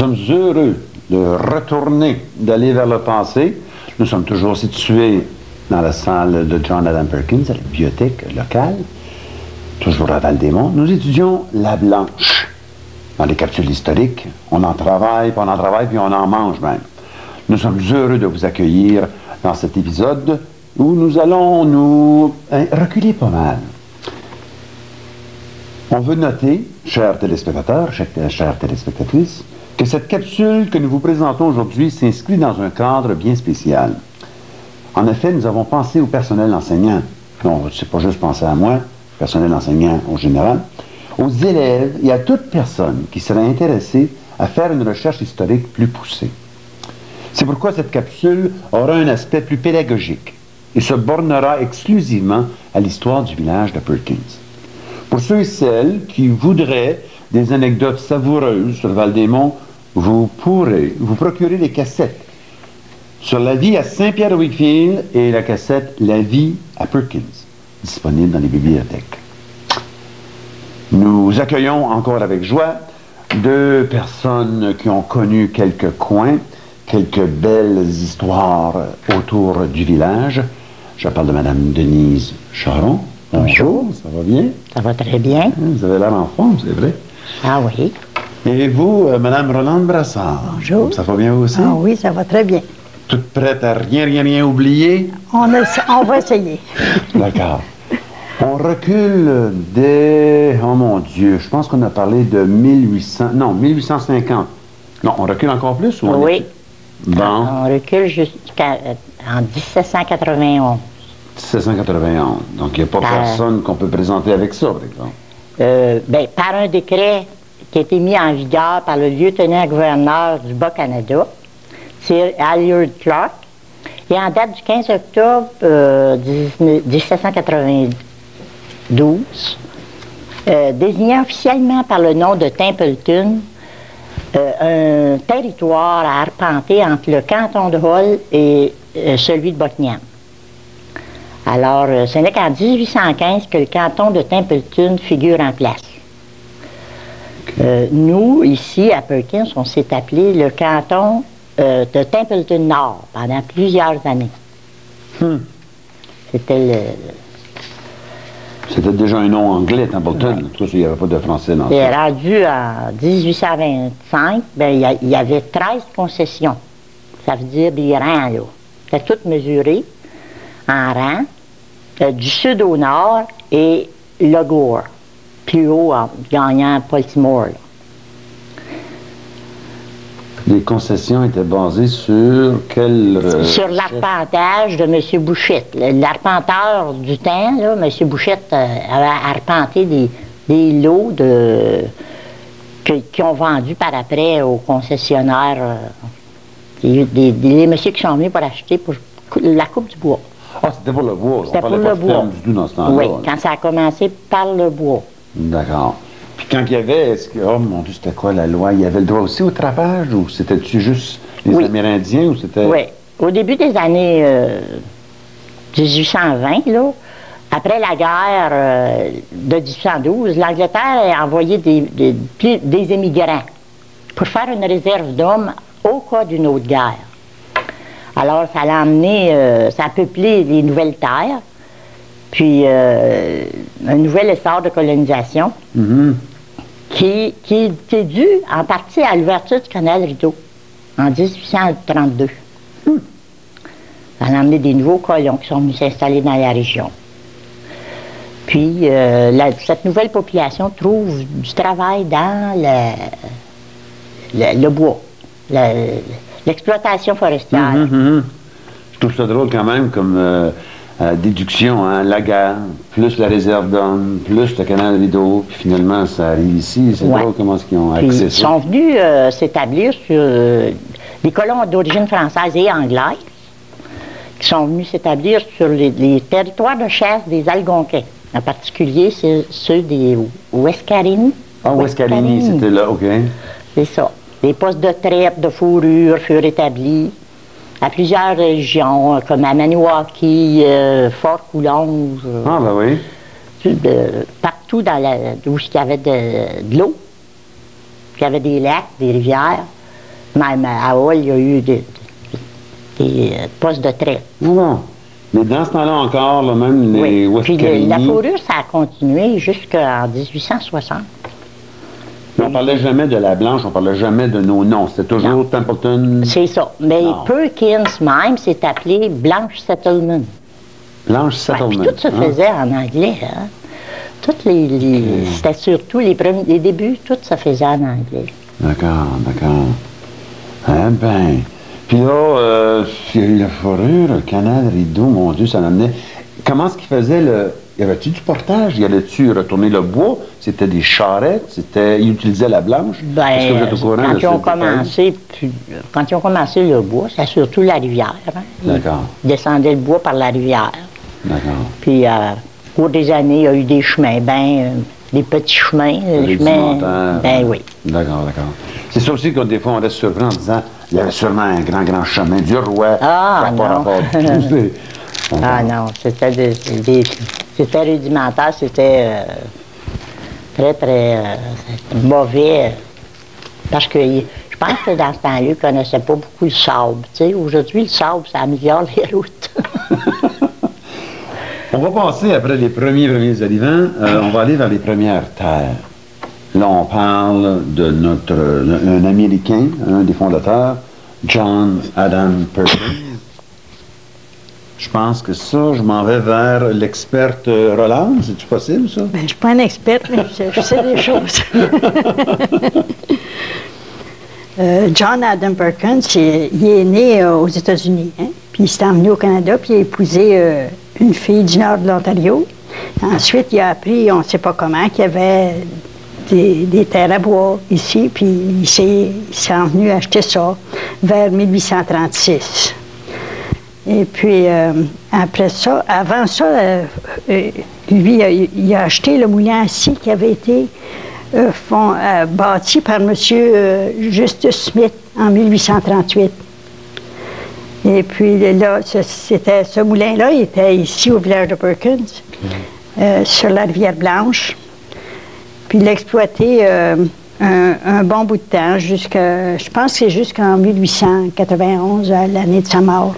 sommes heureux de retourner, d'aller vers le passé. Nous sommes toujours situés dans la salle de John Adam Perkins, à la bibliothèque locale, toujours à Val-des-Monts. Nous étudions la Blanche dans les capsules historiques. On en travaille, puis on en mange même. Nous sommes heureux de vous accueillir dans cet épisode où nous allons nous reculer pas mal. On veut noter, chers téléspectateurs, chères téléspectatrices, que cette capsule que nous vous présentons aujourd'hui s'inscrit dans un cadre bien spécial. En effet, nous avons pensé au personnel enseignant. Non, c'est pas juste penser à moi, personnel enseignant en général, aux élèves et à toute personne qui serait intéressée à faire une recherche historique plus poussée. C'est pourquoi cette capsule aura un aspect plus pédagogique et se bornera exclusivement à l'histoire du village de Perkins. Pour ceux et celles qui voudraient des anecdotes savoureuses sur Val-des-Monts, vous pourrez vous procurer des cassettes sur la vie à Saint-Pierre-de-Wakefield et la cassette La vie à Perkins, disponible dans les bibliothèques. Nous accueillons encore avec joie deux personnes qui ont connu quelques coins, quelques belles histoires autour du village. Je parle de Mme Denise Charon. Bonjour, ça va bien? Ça va très bien. Vous avez l'air en forme, c'est vrai. Ah oui. Et vous, Mme Rolande Brassard? Bonjour. Ça va bien vous aussi? Ah oui, ça va très bien. Toute prête à rien oublier? On va essayer. D'accord. On recule dès, oh mon Dieu, je pense qu'on a parlé de 1850. Non, on recule encore plus ou on Oui. Bon. On recule jusqu'en 1791. 1791. Donc, il n'y a pas personne qu'on peut présenter avec ça, par exemple. Par un décret qui a été mis en vigueur par le lieutenant-gouverneur du Bas-Canada, c'est Halliard Clark, et en date du 15 octobre 1792, désigné officiellement par le nom de Templeton, un territoire à arpenter entre le canton de Hull et celui de Buckingham. Alors, ce n'est qu'en 1815 que le canton de Templeton figure en place. Nous, ici, à Perkins, on s'est appelé le canton de Templeton Nord pendant plusieurs années. C'était déjà un nom anglais, Templeton. En tout cas, il n'y avait pas de français dans ça. Et rendu en 1825, il y avait 13 concessions. Ça veut dire des rangs, là. C'était tout mesuré en rang, du sud au nord et Logore, plus haut, en gagnant Baltimore. Les concessions étaient basées sur quel... Sur l'arpentage de M. Bouchette. L'arpenteur du temps, là, M. Bouchette avait arpenté des lots qui ont vendu par après aux concessionnaires. Les messieurs qui sont venus pour acheter pour la coupe du bois. Ah, c'était pour le bois. C'était pour le bois. Du tout dans ce temps-là. Oui, quand ça a commencé par le bois. D'accord. Puis quand il y avait, oh mon Dieu, c'était quoi la loi? Il y avait le droit aussi au trapage ou c'était-tu juste les Amérindiens ou c'était... Oui. Au début des années 1820, là, après la guerre de 1812, l'Angleterre a envoyé des émigrants pour faire une réserve d'hommes au cas d'une autre guerre. Alors, ça l'a emmené, ça a peuplé les nouvelles terres, puis un nouvel essor de colonisation qui est dû en partie à l'ouverture du canal Rideau en 1832. Ça a emmené des nouveaux colons qui sont venus s'installer dans la région. Puis, cette nouvelle population trouve du travail dans le bois, l'exploitation forestière. Je trouve ça drôle quand même comme déduction, hein? La guerre, plus la réserve d'hommes, plus le canal Rideau, puis finalement ça arrive ici. C'est drôle comment ils ont accès à ça. Ils sont venus s'établir sur les colons d'origine française et anglaise, qui sont venus s'établir sur les territoires de chasse des Algonquins. En particulier, c'est ceux des Ouescarigny. Ah, Ouescarigny, c'était là, OK. C'est ça. Les postes de traite, de fourrure furent établis à plusieurs régions, comme à Maniwaki, Fort Coulonge. Ah, ben oui. Partout où il y avait de l'eau, puis il y avait des lacs, des rivières. Même à Hull, il y a eu des postes de traite. Non. Mais dans ce temps-là encore, là, même les Oui. Puis la West-Carini... fourrure, ça a continué jusqu'en 1860. On parlait jamais de la blanche, on parlait jamais de nos noms. C'était toujours Templeton... C'est ça. Mais Perkins même, c'est appelé Blanche Settlement. Blanche Settlement. Ouais, puis tout se faisait en anglais. Hein? Toutes c'était surtout les débuts, tout se faisait en anglais. D'accord. Eh bien... Puis là, il y a eu la fourrure, le canal, le rideau, mon Dieu, ça l'amenait... Comment est-ce qu'il faisait le... Y avait-tu du portage? Y allait-tu retourner le bois? C'était des charrettes? Ils utilisaient la blanche? Est-ce que vous êtes au courant quand ils ont commencé le bois, c'est surtout la rivière. Hein? D'accord. Ils descendaient le bois par la rivière. D'accord. Puis, au cours des années, il y a eu des chemins, des petits chemins. Des chemins, oui. D'accord. C'est ça aussi que des fois, on reste surpris en disant, il y avait sûrement un grand chemin du roi. Ah, non. Ah non, c'était rudimentaire, c'était très mauvais. Parce que je pense que dans ce temps-là, ils ne connaissaient pas beaucoup le sable. Aujourd'hui, le sable, ça améliore les routes. On va passer après les premiers arrivants, on va aller vers les premières terres. Là, on parle de un Américain, un des fondateurs, John Adam Perkins. Je pense que ça, je m'en vais vers l'experte Rolande. C'est-tu possible, ça? Bien, je ne suis pas une experte, mais je sais des choses. John Adam Perkins, il est né aux États-Unis, hein? Puis il s'est emmené au Canada, puis il a épousé une fille du nord de l'Ontario. Ensuite, il a appris, on ne sait pas comment, qu'il y avait des terres à bois ici, puis il s'est envenu acheter ça vers 1836. Et puis, après ça, avant ça, lui, il a acheté le moulin à scie qui avait été bâti par M. Justus Smith en 1838. Et puis là, ce moulin-là, il était ici au village de Perkins, sur la rivière Blanche. Puis il l'a exploité un bon bout de temps, je pense que c'est jusqu'en 1891, à l'année de sa mort.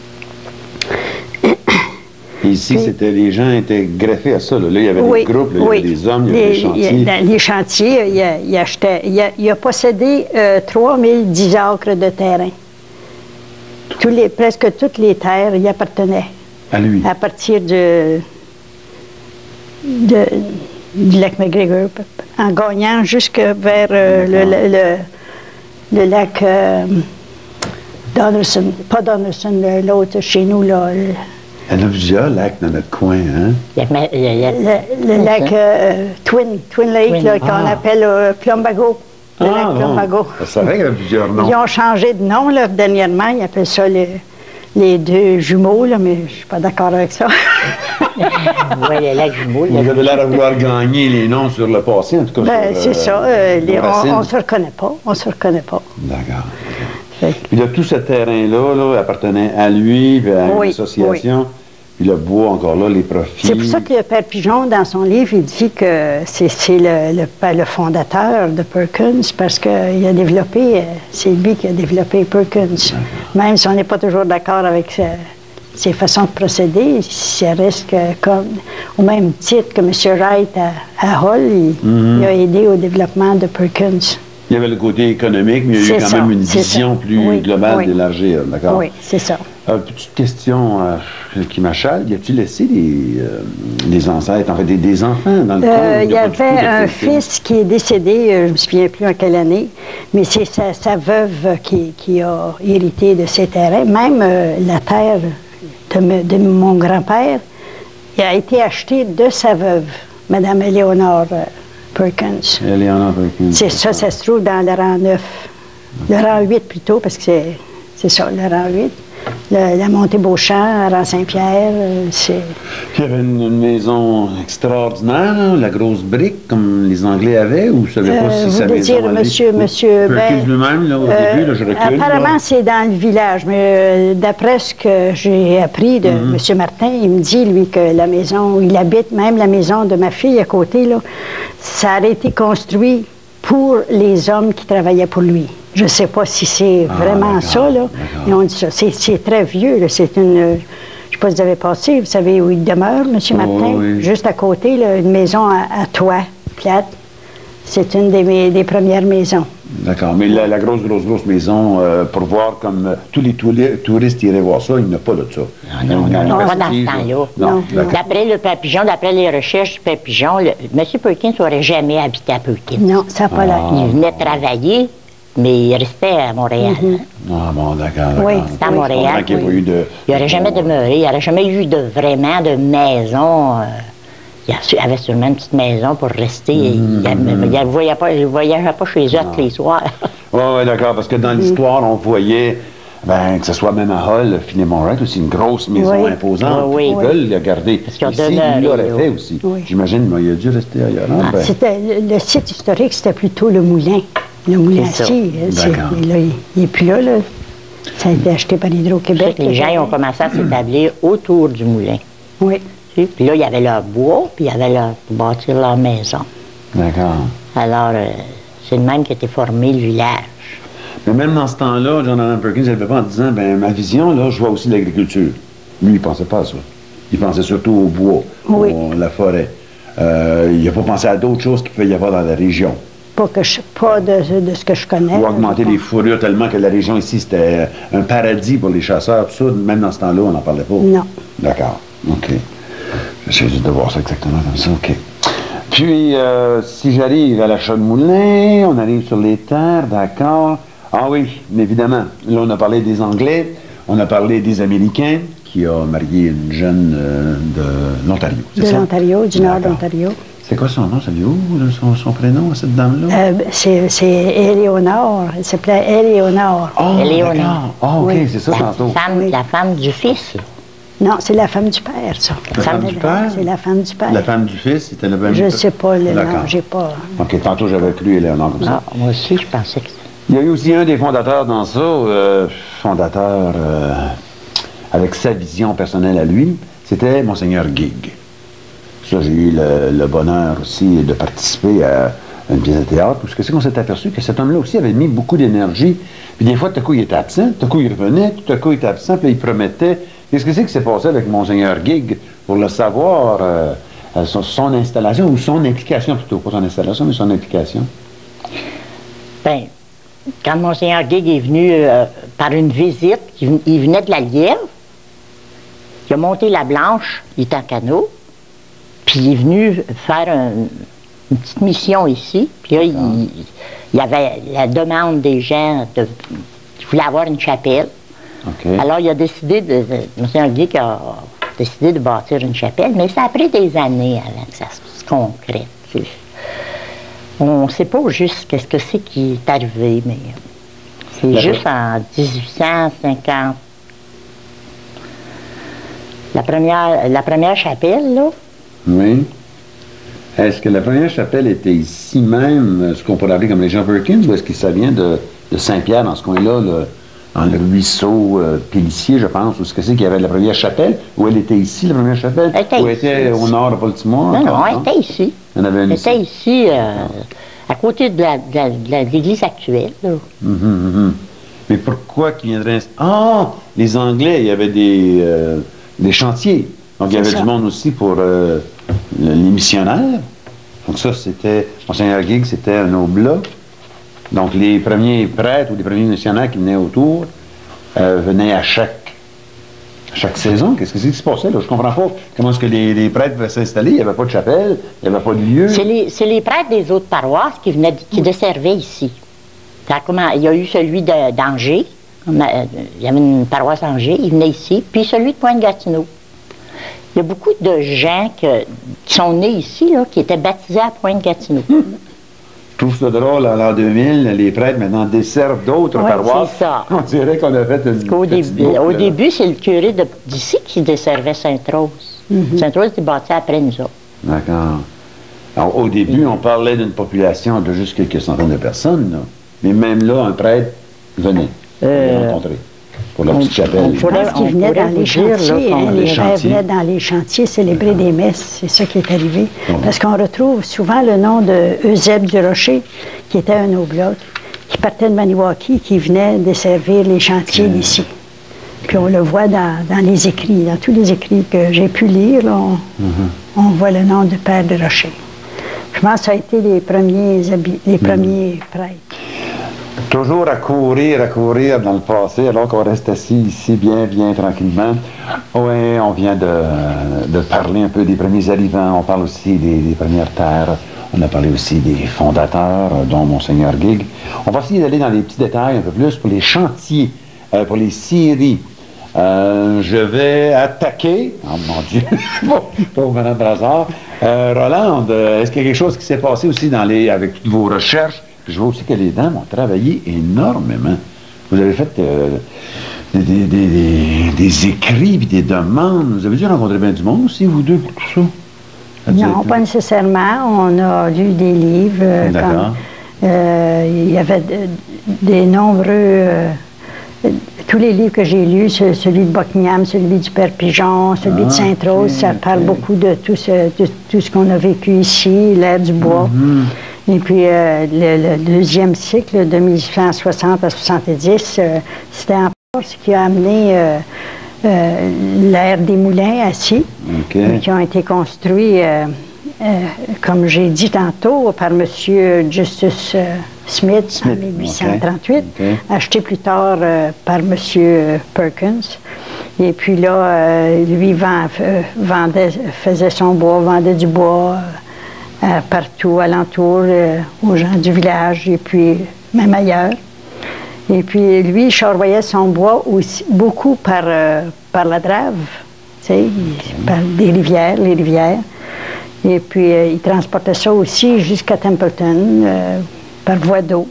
Et ici, les gens étaient greffés à ça. Là, il y avait des groupes, il y avait des hommes, il y avait des chantiers. Dans les chantiers, il a possédé 3010 acres de terrain. Presque toutes les terres y appartenaient. À lui. À partir du lac McGregor, en gagnant jusque vers le lac Donaldson. Pas Donaldson, l'autre chez nous, là. Il y en a plusieurs lacs dans notre coin, hein? Le lac Twin Lake, qu'on appelle Plumbago. Le lac Plumbago. C'est vrai qu'il y avait plusieurs noms. Ils ont changé de nom, là, dernièrement. Ils appellent ça les deux jumeaux, là, mais je ne suis pas d'accord avec ça. Oui, les lacs jumeaux. Vous avez l'air de vouloir gagner les noms sur le passé, en tout cas. C'est ça. On ne se reconnaît pas. D'accord. Puis là, tout ce terrain-là appartenait à lui, puis à une association. Oui. Puis le bois, encore là, les profits. C'est pour ça que le père Pigeon, dans son livre, il dit que c'est le fondateur de Perkins, parce qu'il a développé, c'est lui qui a développé Perkins. Même si on n'est pas toujours d'accord avec ses façons de procéder, ça reste comme, au même titre que M. Wright à Hull, il a aidé au développement de Perkins. Il y avait le côté économique, mais il y a eu quand même une vision plus globale d'élargir, d'accord? Oui, c'est ça. Petite question qui m'achale, y a-t-il laissé des ancêtres, en fait, des enfants dans le coin? Il y avait un fils qui est décédé, je ne me souviens plus en quelle année, mais c'est sa veuve qui a hérité de ses terrains. Même la terre de mon grand-père a été achetée de sa veuve, Mme Éléonore Perkins. Éléonore Perkins. C'est ça, ça se trouve dans le rang 9. Le rang 8 plutôt, parce que c'est ça, le rang 8. La montée Beauchamp, rang Saint-Pierre, c'est... Il y avait une maison extraordinaire, là, la grosse brique, comme les Anglais avaient, ou vous ne savez pas si sa maison... Monsieur Perkins lui-même, là, au début, là, je recule. Apparemment, c'est dans le village, mais d'après ce que j'ai appris de M. Martin, il me dit, lui, que la maison où il habite, même la maison de ma fille à côté, là, ça a été construit pour les hommes qui travaillaient pour lui. Je ne sais pas si c'est vraiment ça, là. Mais on dit ça. C'est très vieux, là. C'est une... je ne sais pas si vous avez passé, vous savez où il demeure, M. Martin? Oui. Juste à côté, là, une maison à toit plate. C'est une des premières maisons. D'accord. Mais la grosse maison, pour voir comme tous les touristes iraient voir ça, il n'y en a pas de ça. Non, pas dans ce temps-là. Non. D'après le Papillon, d'après les recherches du Papillon, M. Perkins n'aurait jamais habité à Perkins. Non, ça n'a pas l'air. Il venait travailler, mais il restait à Montréal. Ah bon, d'accord. Oui, C'était à Montréal. Il n'y a pas eu de... Il n'aurait jamais demeuré, il n'aurait jamais eu vraiment de maison. Il avait sûrement une petite maison pour rester. Il ne voyageait pas chez eux tous les soirs. Oui, d'accord, parce que dans l'histoire, on voyait, que ce soit même à Hull, Philémon Wright, aussi une grosse maison imposante. Oui. Ils veulent la garder. Parce qu'il Ici, il l'aurait fait aussi. Oui. J'imagine, mais il a dû rester ailleurs. Hein? Le site historique, c'était plutôt le moulin. Le moulin à scie. Il n'est plus là. Ça a été acheté par Hydro-Québec. Les gens ont commencé à s'établir autour du moulin. Oui. Puis là, il y avait leur bois, puis il y avait pour bâtir leur maison. D'accord. Alors, c'est le même qui était formé le village. Mais même dans ce temps-là, Jonathan Perkins n'avait pas en disant, ma vision, là, je vois aussi l'agriculture. Lui, il ne pensait pas à ça. Il pensait surtout au bois, à la forêt. Il n'a pas pensé à d'autres choses qu'il pouvait y avoir dans la région. Pas de ce que je connais. Ou augmenter les fourrures tellement que la région ici, c'était un paradis pour les chasseurs. Tout ça, même dans ce temps-là, on n'en parlait pas. Non. D'accord. OK. J'essaie juste de voir ça exactement comme ça. OK. Puis, si j'arrive à l'achat de moulin, on arrive sur les terres, d'accord. Ah oui, évidemment. Là, on a parlé des Anglais, on a parlé des Américains, qui a marié une jeune de l'Ontario. De l'Ontario, du nord d'Ontario. C'est quoi son nom, savez-vous, son prénom à cette dame-là? C'est Éléonore. Elle s'appelait Éléonore. Oh, Éléonore. Ah, OK, c'est ça tantôt. La femme du fils. Non, c'est la femme du père, ça. La femme du père? C'est la femme du père. La femme du fils, c'était la même... Je ne sais pas, non, D'accord. j'ai pas... OK, tantôt j'avais cru Éléonore comme ça. Moi aussi, je pensais que Il y a eu aussi un des fondateurs dans ça, fondateur avec sa vision personnelle à lui, c'était Monseigneur Gig. Ça, j'ai eu le bonheur aussi de participer à une pièce de théâtre, parce que c'est qu'on s'est aperçu que cet homme-là aussi avait mis beaucoup d'énergie. Puis des fois, tout à coup, il était absent, tout à coup, il revenait, tout à coup, il était absent, puis il promettait. Qu'est-ce que c'est qui s'est passé avec Monseigneur Gig pour le savoir, son installation, ou son implication plutôt, pas son installation, mais son implication? Bien, quand Monseigneur Gig est venu par une visite, il venait de la Lièvre, il a monté la Blanche, il était en canot, puis il est venu faire une petite mission ici, puis là, il y avait la demande des gens qui voulaient avoir une chapelle. Okay. Alors, il a décidé Monseigneur Gig a décidé de bâtir une chapelle, mais ça a pris des années avant que ça se concrète. On ne sait pas juste qu'est-ce que c'est qui est arrivé, mais c'est juste en 1850. La première chapelle, là. Oui. Est-ce que la première chapelle était ici même, ce qu'on pourrait appeler comme les Jean Perkins, ou est-ce que ça vient de Saint-Pierre, dans ce coin-là, dans le ruisseau Pélissier, je pense, ou ce que c'est qu'il y avait la première chapelle, ou elle était ici, la première chapelle, ou elle était au nord de Baltimore? Non, elle était ici. Elle était ici, à côté de l'église actuelle. Là. Mais pourquoi qu'ils viendraient... Ah! Les Anglais, il y avait des chantiers. Donc, il y avait du monde aussi pour les missionnaires. Donc, ça, c'était... Monseigneur Gig, c'était un oblat. Donc, les premiers prêtres ou les premiers missionnaires qui venaient autour venaient à chaque saison. Qu'est-ce que c'est qui se passait, là? Je comprends pas. Comment est-ce que les prêtres pouvaient s'installer? Il n'y avait pas de chapelle, il n'y avait pas de lieu. C'est les prêtres des autres paroisses qui desservaient ici. Il y a eu celui d'Angers. Il y avait une paroisse à Angers, il venait ici. Puis celui de Pointe-Gatineau. Il y a beaucoup de gens qui sont nés ici, là, qui étaient baptisés à Pointe-Gatineau. Je trouve ça drôle, en l'an 2000, les prêtres maintenant desservent d'autres paroisses. C'est ça. On dirait qu'on a fait une Au début, c'est le curé d'ici qui desservait Sainte-Rose. Sainte-Rose était bâtie après nous autres. D'accord. Alors, au début, on parlait d'une population de juste quelques centaines de personnes, là. Mais même là, un prêtre venait rencontrer pour la petite chapelle. Je pense qu'il venait dans les chantiers. Les frères venaient dans les chantiers célébrer des messes. C'est ça qui est arrivé. Parce qu'on retrouve souvent le nom de Eusèbe du Rocher, qui était un oblat, qui partait de Maniwaki, qui venait desservir les chantiers d'ici. Puis on le voit dans les écrits, dans tous les écrits que j'ai pu lire, là, on voit le nom du père de Rocher. Je pense que ça a été les premiers prêtres. Toujours à courir dans le passé, alors qu'on reste assis ici bien tranquillement. Oui, on vient de parler un peu des premiers arrivants, on parle aussi des premières terres, on a parlé aussi des fondateurs, dont Monseigneur Gig. On va essayer d'aller dans les petits détails un peu plus pour les chantiers, pour les scieries. Je vais attaquer, oh mon Dieu, pauvre Mme Brassard. Rolande, est-ce qu'il y a quelque chose qui s'est passé aussi avec toutes vos recherches? Je vois aussi que les dames ont travaillé énormément. Vous avez fait des écrits et des demandes. Vous avez dû rencontrer bien du monde aussi, vous deux, pour tout ça? Non, pas nécessairement. On a lu des livres. Il y avait des nombreux... tous les livres que j'ai lus, celui de Buckingham, celui du Père Pigeon, celui de Sainte-Rose, ça parle beaucoup de tout ce qu'on a vécu ici, l'ère du bois. Et puis, le deuxième cycle, de 1860 à 70, c'était encore ce qui a amené l'ère des moulins assis, qui ont été construits, comme j'ai dit tantôt, par M. Justus Smith en 1838, acheté plus tard par M. Perkins. Et puis là, lui faisait son bois, vendait du bois partout alentour, aux gens du village et puis même ailleurs. Et puis lui, il charroyait son bois aussi, beaucoup par la drave, tu sais, par les rivières. Et puis il transportait ça aussi jusqu'à Templeton par voie d'eau.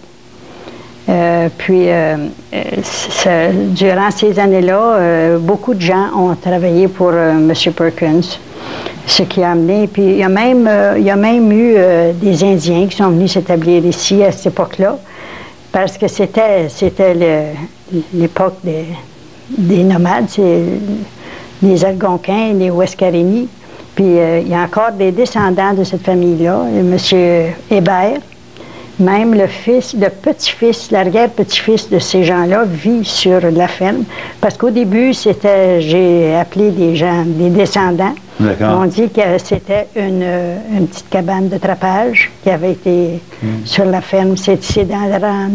Durant ces années-là, beaucoup de gens ont travaillé pour M. Perkins. Ce qui a amené, puis il y a même eu des Indiens qui sont venus s'établir ici à cette époque-là, parce que c'était l'époque des nomades, c'est les Algonquins, les Ouescarénis. Puis il y a encore des descendants de cette famille-là, M. Hébert. Même le petit-fils, l'arrière-petit-fils de ces gens-là vit sur la ferme. Parce qu'au début, j'ai appelé des gens, des descendants. On dit que c'était une petite cabane de trapage qui avait été sur la ferme. C'est dans le rang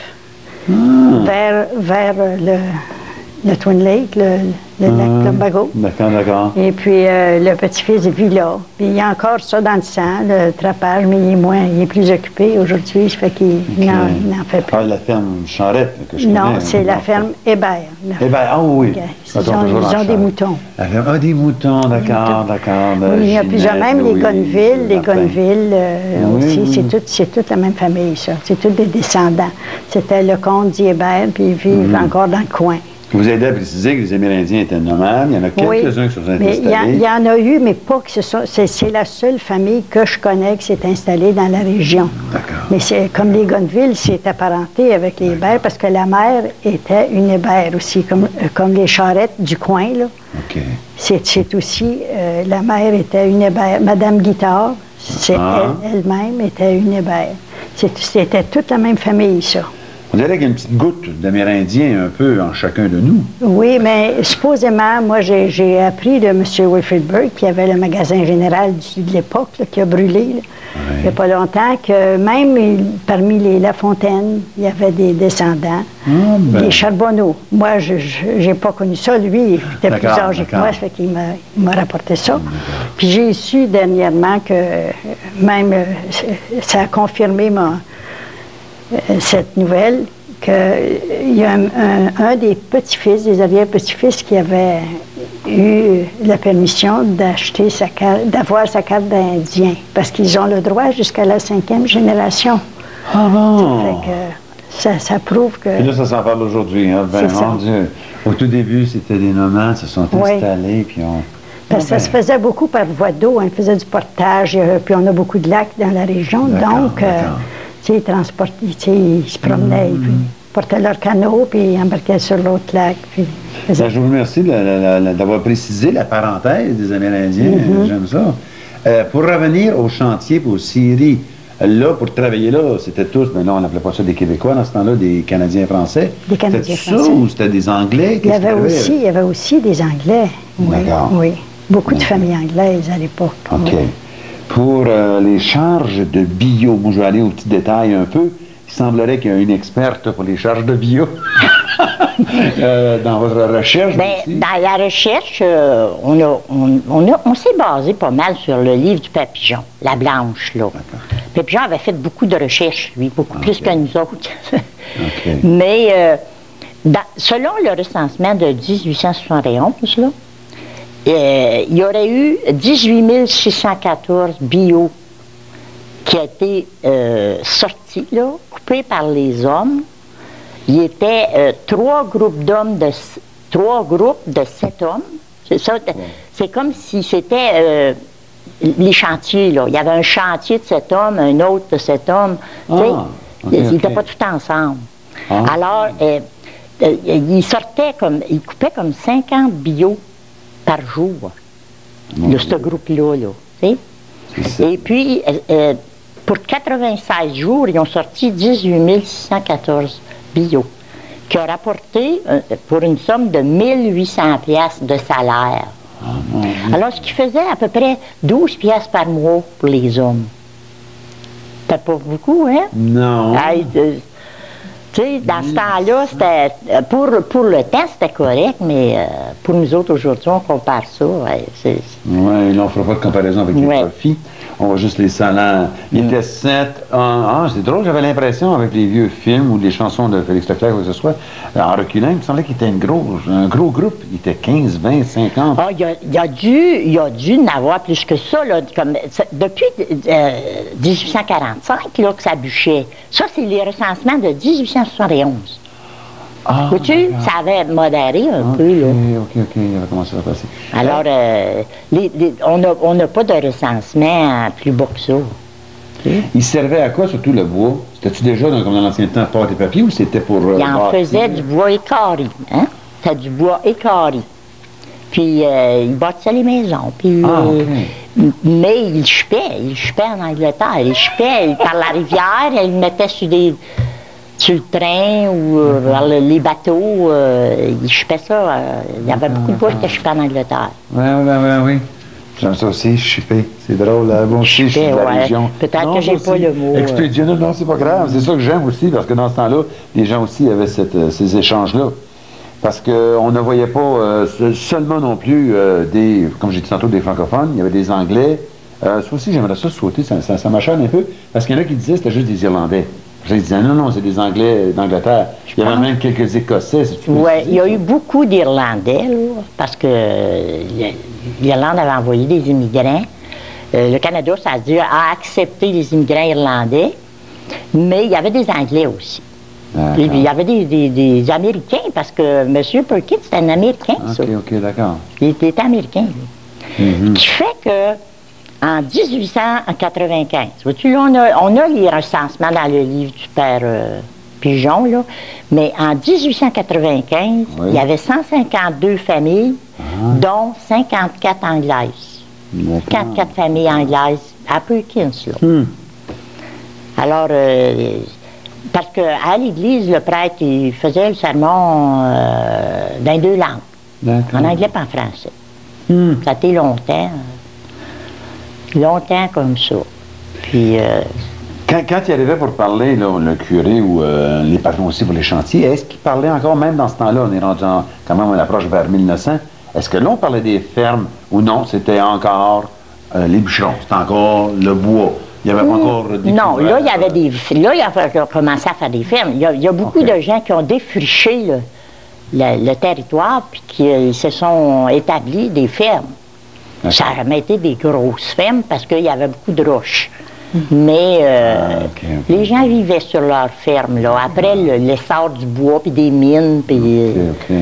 9, vers le Twin Lake, le lac Plumbago. D'accord. Et puis, le petit-fils vit là. Puis, il y a encore ça dans le sang, le trapage, mais il est plus occupé aujourd'hui, ça fait qu'il n'en fait plus. Ah, la ferme Charette que je connais. Non, c'est la ferme Hébert. Hébert, ah oui. Ils ont des moutons. Ah, des moutons, d'accord. Oui, il y a plusieurs, même les Gonneville aussi, c'est toute la même famille, ça. C'est tous des descendants. C'était le comte d'Hébert, puis ils vivent encore dans le coin. Vous aidez à préciser que les Amérindiens étaient nomades. Il y en a quelques-uns qui se sont installés. Il y en a eu, mais pas que c'est la seule famille que je connais qui s'est installée dans la région. D'accord. Mais c'est comme les Gonneville, c'est apparenté avec les Hébert, parce que la mère était une Hébert aussi, comme les Charrettes du coin, là. OK. C'est aussi, la mère était une Hébert. Madame Guittard, elle-même était une Hébert. C'était toute la même famille, ça. On dirait qu'il y a une petite goutte d'Amérindiens un peu en chacun de nous. Oui, mais supposément, moi, j'ai appris de M. Wilfrid Burke, qui avait le magasin général de l'époque, qui a brûlé, il n'y a pas longtemps, que même parmi les Lafontaine, il y avait des descendants, des Charbonneau. Moi, je n'ai pas connu ça. Lui, il était plus âgé que moi, ça fait qu'il m'a rapporté ça. Puis j'ai su dernièrement que même, ça a confirmé cette nouvelle, qu'il y a un des petits-fils, des arrière-petits-fils, qui avait eu la permission d'avoir sa carte d'Indien, parce qu'ils ont le droit jusqu'à la 5e génération. Ah bon? Ça fait que ça prouve que... Et là, ça s'en parle aujourd'hui, hein? Ben, mon Dieu. Au tout début, c'était des nomades, se sont installés, puis on... Parce que ça se faisait beaucoup par voie d'eau, on faisait du portage, puis on a beaucoup de lacs dans la région, donc... ils transportaient, ils se promenaient, puis ils portaient leur canot, puis ils embarquaient sur l'autre lac. Puis je vous remercie d'avoir précisé la parenthèse des Amérindiens, j'aime ça. Pour revenir au chantier, aux scieries, Là, pour travailler là, c'était tous, mais là, on n'appelait pas ça des Québécois dans ce temps-là, des Canadiens français. Des Canadiens C'était français. ça ou c'était des Anglais? Il y avait aussi des Anglais. Oui, D'accord. oui. Beaucoup de familles anglaises à l'époque. OK. Oui. Pour les charges de bio, moi, je vais aller aux petits détails un peu. Il semblerait qu'il y a une experte pour les charges de bio dans votre recherche aussi. Dans la recherche, on s'est basé pas mal sur le livre du Papillon, La Blanche, là. Papillon avait fait beaucoup de recherches, lui, beaucoup plus que nous autres. Mais selon le recensement de 1871, là, il y aurait eu 18 614 bio qui a été sorti, là, coupé par les hommes. Il y était trois groupes de 7 hommes. C'est ça. C'est comme si c'était les chantiers, là. Il y avait un chantier de 7 hommes, un autre de 7 hommes. Ils n'étaient pas tous ensemble. Alors, ils coupaient comme 50 bio par jour, de ce groupe-là, là. Et puis, pour 96 jours, ils ont sorti 18 614 bio, qui ont rapporté pour une somme de 1800 piastres de salaire. Alors, ce qui faisait à peu près 12 piastres par mois pour les hommes. C'était pas beaucoup, hein? Non. Tu sais, dans ce temps-là, c'était pour le temps, c'était correct, mais pour nous autres, aujourd'hui, on compare ça. Oui, là, on ne fera pas de comparaison avec les profits. On va juste les salaires. Il était 7. C'est drôle, j'avais l'impression, avec les vieux films ou les chansons de Félix Leclerc, ou que ce soit, en reculant, il me semblait qu'il était un gros groupe. Il était 15, 20, 50. Ah, il y a dû en avoir plus que ça, là, depuis 1845, là, que ça bûchait. Ça, c'est les recensements de 1871. Vois-tu, ça avait modéré un peu, là. OK, il avait commencé à passer. Alors, on n'a pas de recensement plus bas que ça. Il servait à quoi, surtout le bois? C'était-tu déjà, comme dans l'ancien temps, pâte et papier, ou c'était pour... il en faisait du bois écarré, hein? C'était du bois écarré. Puis, il bâtissait les maisons. Puis, mais il chupait en Angleterre. Il chupait par la rivière, il mettait sur le train ou les bateaux, ils chupaient ça. Il y avait beaucoup de bois qui chupaient en Angleterre. Oui. J'aime ça aussi, chuper. C'est drôle, là. Bon, je suis de la région. Peut-être que j'ai pas le mot. Expéditionner, non, c'est pas grave. C'est ça que j'aime aussi, parce que dans ce temps-là, les gens aussi avaient ces échanges-là. Parce qu'on ne voyait pas seulement non plus comme j'ai dit tantôt, des francophones, il y avait des Anglais. Ça aussi, j'aimerais ça sauter, ça m'achète un peu, parce qu'il y en a qui disaient que c'était juste des Irlandais. Ils disaient non, c'est des Anglais d'Angleterre. Il y avait même quelques Écossais. Oui, il y a eu beaucoup d'Irlandais, là, parce que l'Irlande avait envoyé des immigrants. Le Canada, ça a dû accepter les immigrants irlandais, mais il y avait des Anglais aussi. Puis, il y avait des Américains, parce que M. Perkins, c'était un Américain, ça. OK, d'accord. Il était Américain, lui. Qui fait que en 1895, vois-tu, là, on a les recensements dans le livre du père Pigeon, là, mais en 1895, il y avait 152 familles, dont 54 anglaises. 54 familles anglaises à Perkins, là. Alors, parce qu'à l'église, le prêtre, il faisait le sermon dans 2 langues, en anglais et en français. Ça a été longtemps comme ça. Puis... Quand il arrivait pour parler, là, le curé ou les patrons aussi pour les chantiers, est-ce qu'il parlait encore, même dans ce temps-là, on est rendu quand même, on approche vers 1900, est-ce que là, on parlait des fermes ou non, c'était encore les bûcherons, c'était encore le bois? Il n'y avait pas encore... Non, là, il y avait là, il a commencé à faire des fermes. Il y a beaucoup de gens qui ont défriché le territoire puis qui se sont établis des fermes. Ça a jamais été des grosses fermes parce qu'il y avait beaucoup de roches. Mais les gens vivaient sur leurs fermes, là. Après l'essor du bois, puis des mines, puis...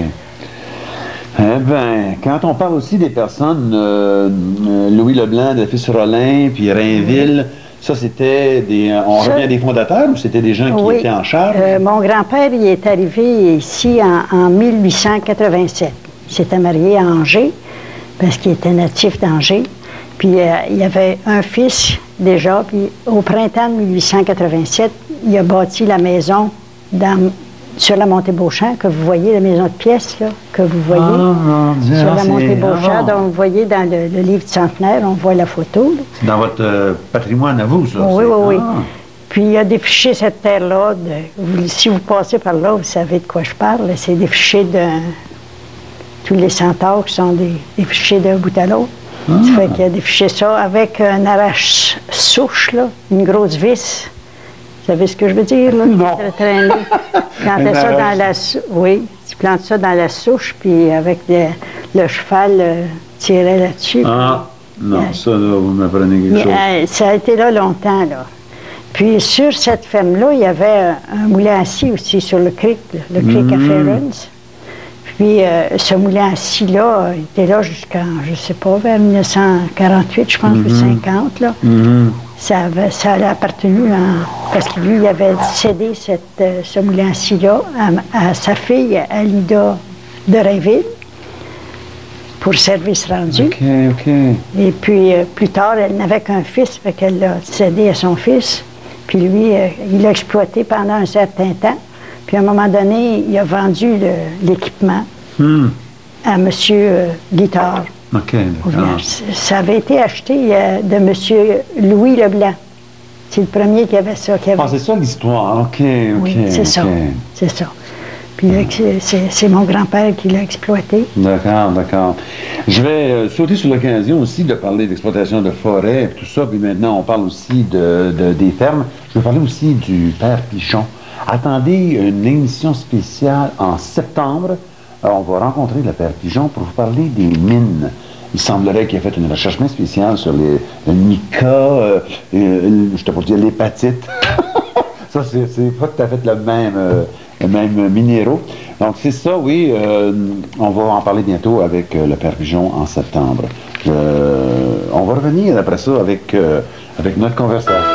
Eh bien, quand on parle aussi des personnes, Louis Leblanc, de Fils-Rollin, puis Rainville, ça c'était on revient des fondateurs ou c'était des gens qui étaient en charge? Mon grand-père, il est arrivé ici en 1887. Il s'était marié à Angers, parce qu'il était natif d'Angers. Puis il y avait un fils déjà. Puis au printemps de 1887, il a bâti la maison sur la montée Beauchamp, que vous voyez, la maison de pièces, là, que vous voyez. mon Dieu, sur la montée Beauchamp. avant. Donc, vous voyez dans le livre de Centenaire, on voit la photo. Là. C'est dans votre patrimoine à vous, ça? Oui, c'est- oui, oui. Ah. Puis il a défriché cette terre-là. Si vous passez par là, vous savez de quoi je parle. C'est défriché de... Tous les centaures qui sont défrichés d'un bout à l'autre. Ça fait qu'il a défriché ça avec un arrache-souche, là, une grosse vis. Vous savez ce que je veux dire, là? Non. Traîner. Tu plantais ça dans la oui, tu plantes ça dans la souche, puis avec le cheval tirait là-dessus. Ah, non, ça, là, vous m'apprenez quelque chose. Ça a été là longtemps, là. Puis sur cette ferme-là, il y avait un moulin à scie aussi sur le creek, là, le creek à Ferrons. Puis ce moulin à scie-là était là jusqu'en, je sais pas, vers 1948, je pense, ou 50, là. Ça a appartenu parce que lui, il avait cédé ce moulin à scie-là à sa fille, Alida de Rainville, pour service rendu. OK, OK. Et puis, plus tard, elle n'avait qu'un fils, fait qu'elle l'a cédé à son fils. Puis lui, il l'a exploité pendant un certain temps. Puis à un moment donné, il a vendu l'équipement à M. Guittard OK, au d'accord. village. Ça avait été acheté de M. Louis Leblanc. C'est le premier qui avait ça. Ah, c'est ça l'histoire. OK, OK. Oui, c'est ça. OK. C'est ça. Puis là, c'est mon grand-père qui l'a exploité. D'accord, d'accord. Je vais sauter sur l'occasion aussi de parler d'exploitation de forêt et tout ça, puis maintenant on parle aussi des fermes. Je vais parler aussi du Père Pichon. Attendez une émission spéciale en septembre. On va rencontrer le Père Pichon pour vous parler des mines. Il semblerait qu'il ait fait une recherche bien spéciale sur le mica, je ne sais pas dire l'hépatite. Ça, c'est pas tout à fait le même minéraux. Donc, c'est ça, oui. On va en parler bientôt avec le Père Pigeon en septembre. On va revenir après ça avec notre conversation.